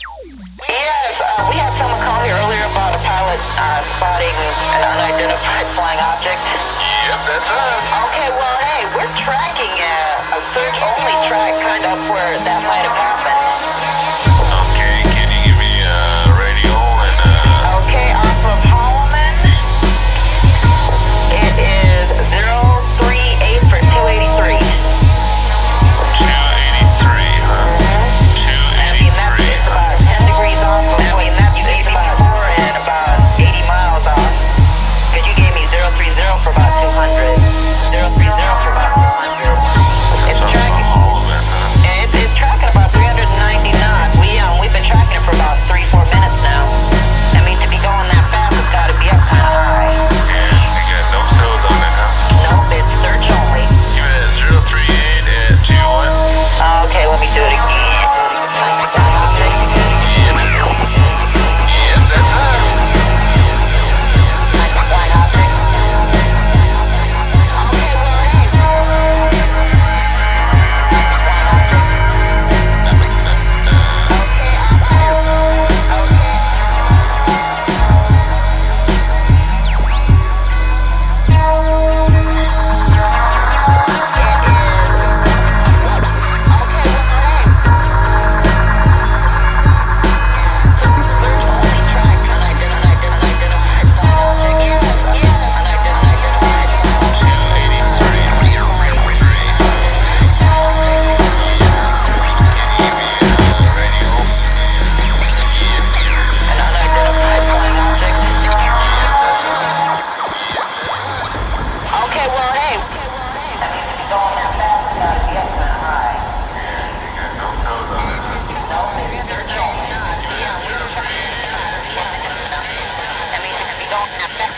Yes, we had someone call me earlier about a pilot spotting an unidentified flying object. Yep, that's us. Okay, well, hey, we're tracking a search-only track kind of up where that might have happened. Okay, can you give me radio and Okay, off of Holloman, it is 038 for 283. 283, huh? And the map is about 10 degrees off of what you gave me before and about 80 miles off. Because you gave me 030 for about 200. 030 for about 200. It's tracking. It's tracking about 390 knots. We've been tracking it for about 3-4 minutes now. I mean, to be going that fast, it's got to be up kind of high. Yeah, you got no toes on it, huh? Nope, it's search only. Give me that 038 at 21. Okay, let me do it again. Yep, that's us. That means it could be going that fast.